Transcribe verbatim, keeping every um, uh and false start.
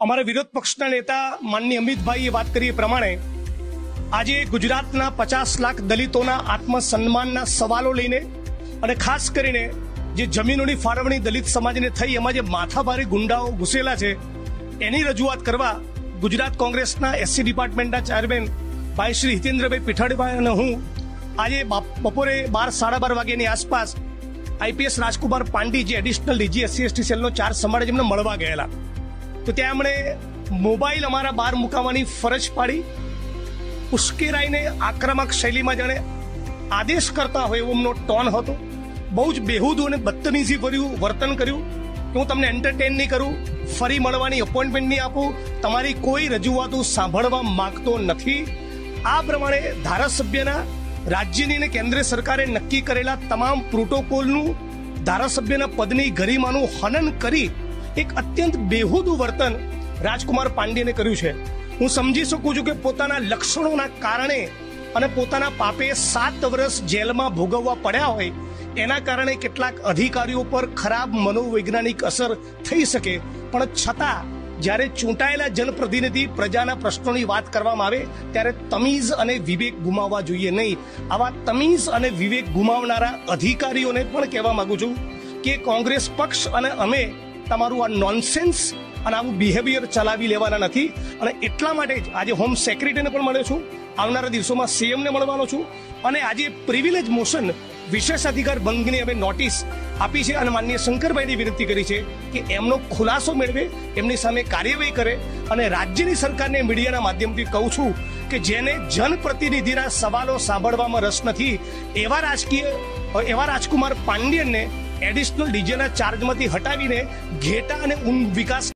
અમારા વિરોધ પક્ષના નેતા માનનીય અમિતભાઈએ વાત કરી એ પ્રમાણે આજે ગુજરાતના પચાસ લાખ દલિતોના આત્મસન્માનના સવાલો લઈને અને ખાસ કરીને જે જમીનોની ફાળવણી દલિત સમાજને થઈ એમાં જે માથાભારે ગુંડાઓ ઘૂસેલા છે એની રજૂઆત કરવા ગુજરાત કોંગ્રેસના એસસી ડિપાર્ટમેન્ટના ચેરમેન ભાઈ શ્રી હિતેન્દ્રભાઈ પીઠાડીભાઈ અને હું આજે બપોરે બાર સાડા બાર વાગ્યાની આસપાસ આઈપીએસ રાજકુમાર પાંડી જે એડિશનલ ડીજી એસસી એસટી સેલનો ચાર્જ સંભાળે એમને મળવા ગયેલા, તો ત્યાં એમણે મોબાઈલ અમારા બહાર મુકાવવાની ફરજ પાડી, ઉશ્કેરાઈને આક્રમક શૈલીમાં જાણે આદેશ કરતા હોય એવો એમનો ટોન હતો. બહુ જ બેહુદું અને બદતમીઝી ભર્યું વર્તન કર્યું કે હું તમને એન્ટરટેન નહીં કરું, ફરી મળવાની અપોઇન્ટમેન્ટ નહીં આપું, તમારી કોઈ રજૂઆતો સાંભળવા માંગતો નથી. આ પ્રમાણે ધારાસભ્યના રાજ્યની અને કેન્દ્ર સરકારે નક્કી કરેલા તમામ પ્રોટોકોલનું ધારાસભ્યના પદની ગરિમાનું હનન કરી એક અત્યંત બેહુદું વર્તન રાજકુમાર પાંડેને કર્યું છે. હું સમજી શકું છું કે પોતાના લક્ષણોના કારણે અને પોતાના પાપે સાત વર્ષ જેલમાં ભોગવવા પડ્યા હોય એના કારણે કેટલાક અધિકારીઓ પર ખરાબ મનોવૈજ્ઞાનિક અસર થઈ શકે, પણ છતાં જ્યારે ચૂંટાયેલા જનપ્રતિનિધિ પ્રજાના પ્રશ્નોની વાત કરવામાં આવે ત્યારે તમીઝ અને વિવેક ગુમાવવા જોઈએ નહીં. આવા તમીઝ અને વિવેક ગુમાવનારા અધિકારીઓને પણ કહેવા માંગુ છું કે કોંગ્રેસ પક્ષ અને અમે તમારું આ નોનસેન્સ અને આવું બિહેવિયર ચલાવી લેવાના નથી. અને એટલા માટે જ આજે હોમ સેક્રેટરીને પણ મળ્યો છું, આવનારા દિવસોમાં સીએમને મળવાનો છું, અને આજે પ્રિવિલેજ મોશન વિશેષ અધિકાર ભંગની અમે નોટિસ આપી છે અને માનનીય શંકરભાઈની વિનંતી કરી છે કે એમનો ખુલાસો મેળવે, એમની સામે કાર્યવાહી કરે. અને રાજ્યની સરકારને મીડિયાના માધ્યમથી કહું છું કે જેને જનપ્રતિનિધિના સવાલો સાંભળવામાં રસ નથી એવા રાજકીય એવા રાજકુમાર પાંડ્યનને એડિશનલ ડીજેના ચાર્જમાંથી હટાવીને ઘેટા અને ઊંઘ વિકાસ